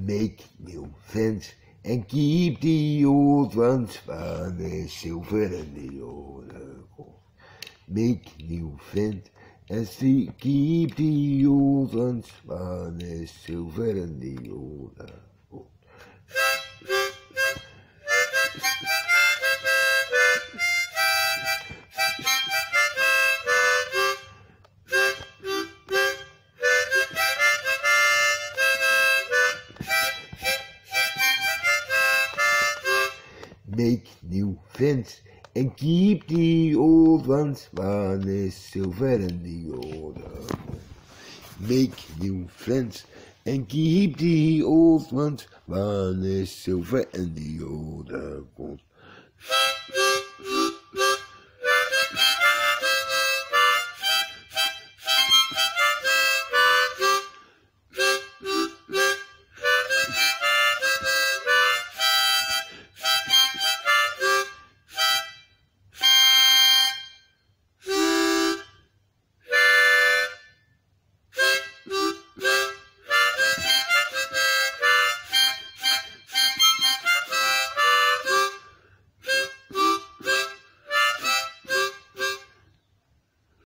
Make new friends and keep the old ones while they're silver and the old gold. Make new friends and keep the old ones while they're silver and the old gold. Make new friends and keep the old ones while they're silver and the old gold. Make new friends and keep the old ones while they're silver and the old gold.